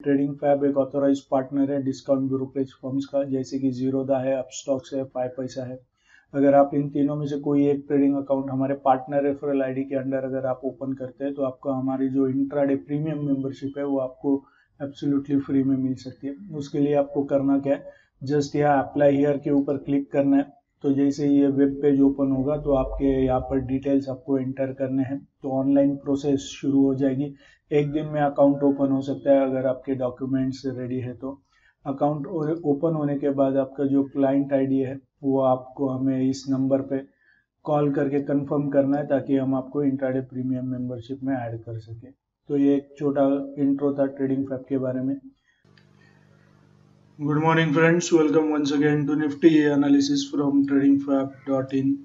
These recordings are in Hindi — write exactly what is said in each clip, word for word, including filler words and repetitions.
ट्रेडिंग फैब एक ऑथोराइज पार्टनर है डिस्काउंट ब्रोकरेज फर्म्स का, जैसे कि जीरोधा है, अपस्टॉक्स है, फाइव पैसा है। अगर आप इन तीनों में से कोई एक ट्रेडिंग अकाउंट हमारे पार्टनर रेफरल आईडी के अंडर अगर आप ओपन करते हैं तो आपको हमारी जो इंट्राडे प्रीमियम मेंबरशिप है वो आपको एब्सोल्युटली फ्री में मिल सकती है। उसके लिए आपको करना क्या है, जस्ट यहाँ अप्लाई हियर के ऊपर क्लिक करना है। तो जैसे ये वेब पेज ओपन होगा तो आपके यहाँ पर डिटेल्स आपको एंटर करने हैं, तो ऑनलाइन प्रोसेस शुरू हो जाएगी। एक दिन में अकाउंट ओपन हो सकता है अगर आपके डॉक्यूमेंट्स रेडी है तो। अकाउंट ओपन होने के बाद आपका जो क्लाइंट आईडी है वो आपको हमें इस नंबर पे कॉल करके कंफर्म करना है, ताकि हम आपको इंट्राडे प्रीमियम मेंबरशिप में ऐड कर सके। तो ये एक छोटा इंट्रो था ट्रेडिंग फैब के बारे में। Good morning friends, welcome once again to Nifty analysis from trading fab dot in।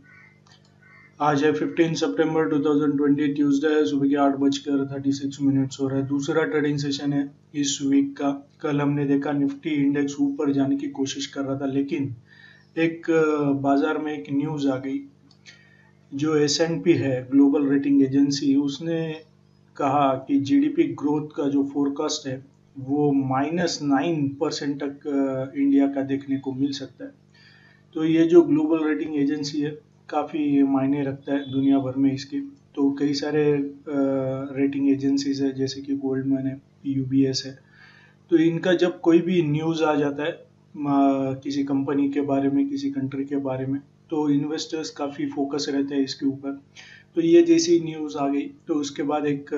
आज है पंद्रह सितंबर दो हज़ार बीस, ट्यूसडे है, सुबह के आठ बजकर छत्तीस मिनट्स हो रहा है। दूसरा ट्रेडिंग सेशन है इस वीक का। कल हमने देखा निफ्टी इंडेक्स ऊपर जाने की कोशिश कर रहा था, लेकिन एक बाजार में एक न्यूज आ गई। जो एस एंड पी है ग्लोबल रेटिंग एजेंसी, उसने कहा कि जीडीपी ग्रोथ का जो फोरकास्ट है वो माइनस नाइन परसेंट तक इंडिया का देखने को मिल सकता है। तो ये जो ग्लोबल रेटिंग एजेंसी है काफ़ी मायने रखता है दुनिया भर में इसके। तो कई सारे रेटिंग एजेंसीज है, जैसे कि गोल्डमैन है, यूबीएस है। तो इनका जब कोई भी न्यूज़ आ जाता है किसी कंपनी के बारे में, किसी कंट्री के बारे में, तो इन्वेस्टर्स काफ़ी फोकस रहते हैं इसके ऊपर। तो ये जैसी न्यूज़ आ गई तो उसके बाद एक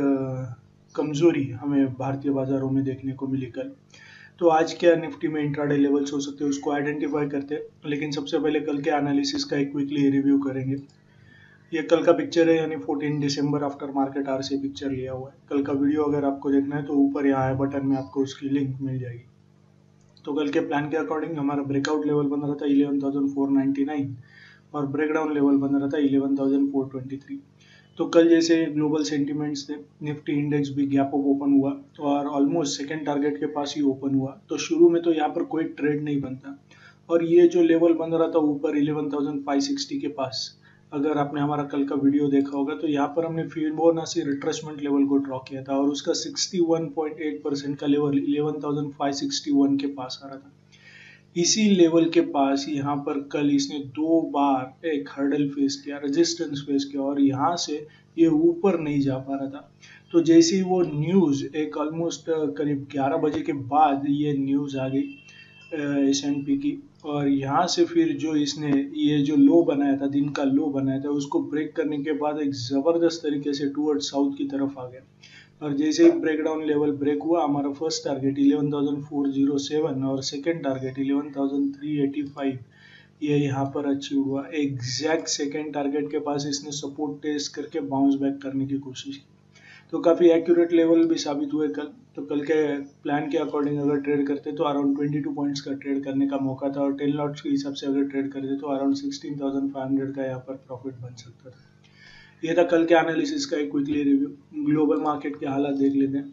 कमजोरी हमें भारतीय बाजारों में देखने को मिली कल। तो आज क्या निफ्टी में इंट्राडे लेवल्स हो सकते हैं उसको आइडेंटिफाई करते हैं, लेकिन सबसे पहले कल के एनालिसिस का एक क्विकली रिव्यू करेंगे। ये कल का पिक्चर है, यानी चौदह दिसंबर आफ्टर मार्केट आर से पिक्चर लिया हुआ है। कल का वीडियो अगर आपको देखना है तो ऊपर यहाँ है बटन में आपको उसकी लिंक मिल जाएगी। तो कल के प्लान के अकॉर्डिंग हमारा ब्रेकआउट लेवल बन रहा था eleven thousand four ninety nine और ब्रेकडाउन लेवल बन रहा था eleven thousand four twenty three. तो कल जैसे ग्लोबल सेंटिमेंट्स थे, निफ्टी इंडेक्स भी गैप अप ओपन हुआ और ऑलमोस्ट सेकंड टारगेट के पास ही ओपन हुआ। तो शुरू में तो यहाँ पर कोई ट्रेड नहीं बनता, और ये जो लेवल बन रहा था ऊपर इलेवन थाउजेंड फाइव सिक्सटी के पास, अगर आपने हमारा कल का वीडियो देखा होगा तो यहाँ पर हमने फिबोनाची रिट्रेसमेंट लेवल को ड्रॉ किया था और उसका sixty one point eight percent का level eleven thousand five sixty one के पास आ रहा था। इसी लेवल के पास यहाँ पर कल इसने दो बार एक हर्डल फेस किया, रेजिस्टेंस फेस किया, और यहाँ से ये ऊपर नहीं जा पा रहा था। तो जैसे ही वो न्यूज़ एक ऑलमोस्ट करीब ग्यारह बजे के बाद ये न्यूज़ आ गई एस एंड पी की, और यहाँ से फिर जो इसने ये जो लो बनाया था, दिन का लो बनाया था, उसको ब्रेक करने के बाद एक ज़बरदस्त तरीके से टूवर्ड साउथ की तरफ आ गया। और जैसे ही ब्रेक डाउन लेवल ब्रेक हुआ, हमारा first target eleven thousand four hundred seven और second target eleven thousand three eighty five ये यहाँ पर अचीव हुआ। एग्जैक्ट सेकंड टारगेट के पास इसने सपोर्ट टेस्ट करके बाउंस बैक करने की कोशिश की। तो काफ़ी एक्यूरेट लेवल भी साबित हुए कल। तो कल के प्लान के अकॉर्डिंग अगर ट्रेड करते तो अराउंड बाईस पॉइंट्स का ट्रेड करने का मौका था, और टेन लॉट्स के हिसाब से अगर ट्रेड करते तो around sixteen thousand five hundred का यहाँ पर प्रॉफिट बन सकता था। ये था कल के एनालिसिस का एक क्विकली रिव्यू। ग्लोबल मार्केट के हालात देख लेते हैं।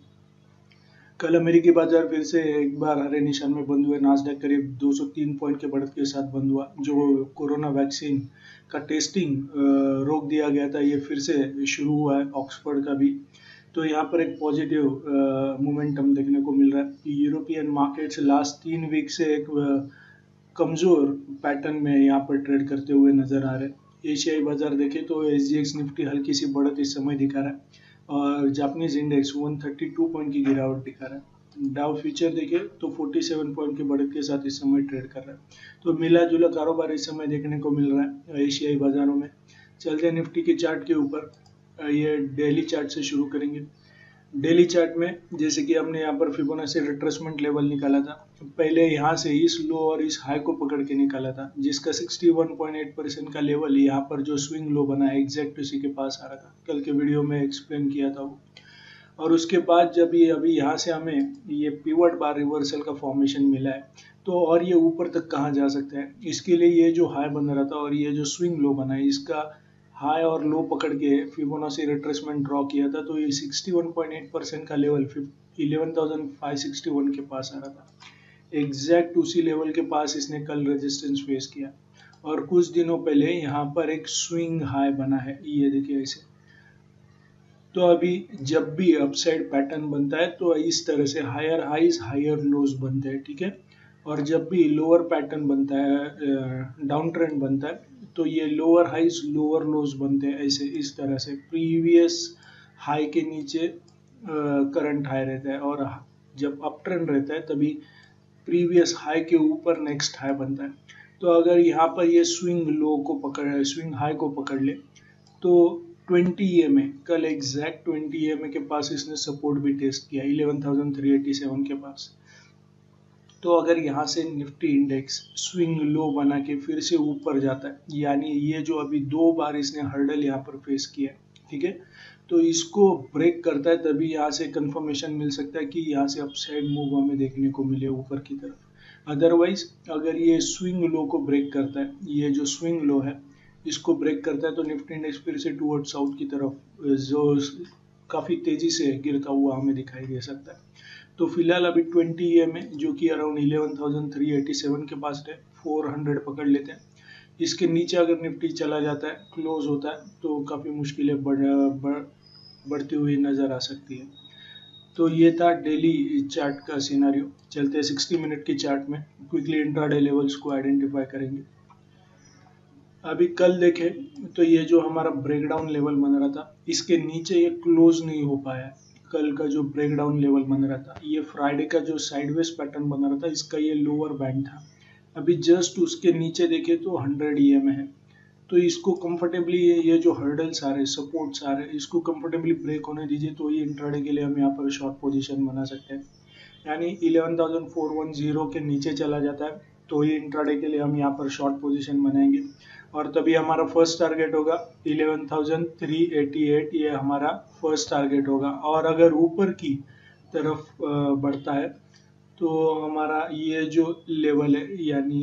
कल अमेरिकी बाजार फिर से एक बार हरे निशान में बंद हुए। नास्डैक करीब दो सौ तीन पॉइंट के बढ़त के साथ बंद हुआ। जो कोरोना वैक्सीन का टेस्टिंग रोक दिया गया था, ये फिर से शुरू हुआ है, ऑक्सफोर्ड का भी। तो यहाँ पर एक पॉजिटिव मोमेंटम देखने को मिल रहा है। यूरोपियन मार्केट्स लास्ट तीन वीक से एक कमज़ोर पैटर्न में यहाँ पर ट्रेड करते हुए नजर आ रहे हैं। एशियाई बाजार देखें तो एस जी एक्स निफ्टी हल्की सी बढ़त इस समय दिखा रहा है, और जापानीज इंडेक्स एक सौ बत्तीस पॉइंट की गिरावट दिखा रहा है। डाउ फ्यूचर देखें तो सैंतालीस पॉइंट की बढ़त के साथ इस समय ट्रेड कर रहा है। तो मिला जुला कारोबार इस समय देखने को मिल रहा है एशियाई बाजारों में। चलते हैं निफ्टी के चार्ट के ऊपर। ये डेली चार्ट से शुरू करेंगे। डेली चार्ट में जैसे कि हमने यहाँ पर फिबोनाची रिट्रेसमेंट लेवल निकाला था, पहले यहाँ से इस लो और इस हाई को पकड़ के निकाला था, जिसका इकसठ पॉइंट आठ परसेंट का लेवल यहाँ पर जो स्विंग लो बना है एग्जैक्ट उसी के पास आ रहा था। कल के वीडियो में एक्सप्लेन किया था वो। और उसके बाद जब ये अभी यहाँ से हमें ये पिवट बार रिवर्सल का फॉर्मेशन मिला है, तो और ये ऊपर तक कहाँ जा सकता है, इसके लिए ये जो हाई बन रहा था और ये जो स्विंग लो बना है, इसका हाई और लो पकड़ के फिबोनाची रिट्रेसमेंट ड्रॉ किया था। तो ये इकसठ पॉइंट आठ परसेंट का level eleven thousand five sixty one के पास आ रहा था। एग्जैक्ट उसी लेवल के पास इसने कल रेजिस्टेंस फेस किया, और कुछ दिनों पहले यहाँ पर एक स्विंग हाई बना है, ये देखिए ऐसे। तो अभी जब भी अपसाइड पैटर्न बनता है तो इस तरह से हायर हाइज हायर लोज बनते हैं, ठीक है। और जब भी लोअर पैटर्न बनता है, डाउन ट्रेंड बनता है, तो ये लोअर हाइज लोअर लोज बनते हैं ऐसे इस तरह से। प्रीवियस हाई के नीचे करंट हाई रहता है, और जब अप ट्रेंड रहता है तभी प्रीवियस हाई के ऊपर नेक्स्ट हाई बनता है। तो अगर यहाँ पर ये स्विंग लो को पकड़ स्विंग हाई को पकड़ ले तो ट्वेंटी ई एम ए कल exact twenty E M A के पास इसने सपोर्ट भी टेस्ट किया eleven thousand three eighty seven के पास। तो अगर यहाँ से निफ्टी इंडेक्स स्विंग लो बना के फिर से ऊपर जाता है, यानी ये जो अभी दो बार इसने हर्डल यहाँ पर फेस किया है, ठीक है, तो इसको ब्रेक करता है तभी यहाँ से कंफर्मेशन मिल सकता है कि यहाँ से अपसाइड मूव हमें देखने को मिले ऊपर की तरफ। अदरवाइज अगर ये स्विंग लो को ब्रेक करता है, ये जो स्विंग लो है इसको ब्रेक करता है, तो निफ्टी इंडेक्स फिर से टूवर्ड साउथ की तरफ जो काफ़ी तेजी से गिरता हुआ हमें दिखाई दे सकता है। तो फिलहाल अभी ट्वेंटी ई एम ए जो कि around eleven thousand three eighty seven के पास है, फोर हंड्रेड पकड़ लेते हैं। इसके नीचे अगर निफ्टी चला जाता है, क्लोज होता है, तो काफ़ी मुश्किलें बढ़ बढ़ बढ़ती हुई नज़र आ सकती है। तो ये था डेली चार्ट का सिनारियो। चलते हैं सिक्सटी मिनट की चार्ट में, क्विकली इंट्राडे लेवल्स को आइडेंटिफाई करेंगे। अभी कल देखें तो ये जो हमारा ब्रेकडाउन लेवल बन रहा था, इसके नीचे ये क्लोज नहीं हो पाया। कल का जो ब्रेकडाउन लेवल बन रहा था, ये फ्राइडे का जो साइडवेज पैटर्न बन रहा था, इसका ये लोअर बैंड था। अभी जस्ट उसके नीचे देखे तो हंड्रेड ई एम है, तो इसको कंफर्टेबली ये जो हर्डल्स आ रहे, सपोर्ट्स आ रहे, इसको कंफर्टेबली ब्रेक होने दीजिए, तो ये इंट्राडे के लिए हम यहाँ पर शॉर्ट पोजीशन बना सकते हैं। यानी eleven thousand four one zero के नीचे चला जाता है तो ये इंट्राडे के लिए हम यहाँ पर शॉर्ट पोजीशन बनाएंगे, और तभी हमारा फर्स्ट टारगेट होगा eleven thousand three eighty eight, ये हमारा फर्स्ट टारगेट होगा। और अगर ऊपर की तरफ बढ़ता है तो हमारा ये जो लेवल है, यानी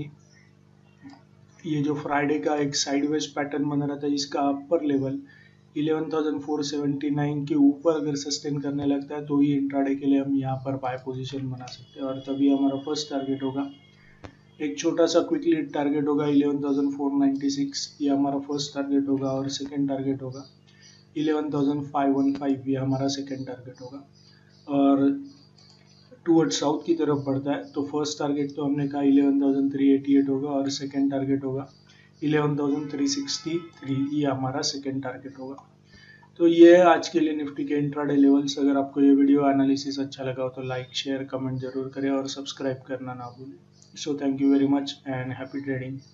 ये जो फ्राइडे का एक साइडवेज पैटर्न बना रहा था, इसका upper level eleven thousand four seventy nine के ऊपर अगर सस्टेन करने लगता है तो ये इंट्राडे के लिए हम यहाँ पर बाय पोजीशन बना सकते हैं, और तभी हमारा फर्स्ट टारगेट होगा। एक छोटा सा क्विकली टारगेट होगा eleven thousand four ninety six, ये हमारा फर्स्ट टारगेट होगा, और सेकंड टारगेट होगा eleven thousand five one five, ये हमारा सेकंड टारगेट होगा। और टूवर्ड साउथ की तरफ बढ़ता है तो फर्स्ट टारगेट तो हमने कहा eleven thousand three eighty eight होगा, और सेकंड टारगेट होगा eleven thousand three sixty three, ये हमारा सेकंड टारगेट होगा। तो ये है आज के लिए निफ्टी के इंट्राडे लेवल्स। अगर आपको ये वीडियो एनालिसिस अच्छा लगा हो तो लाइक शेयर कमेंट जरूर करें और सब्सक्राइब करना ना भूलें। So thank you very much and happy trading.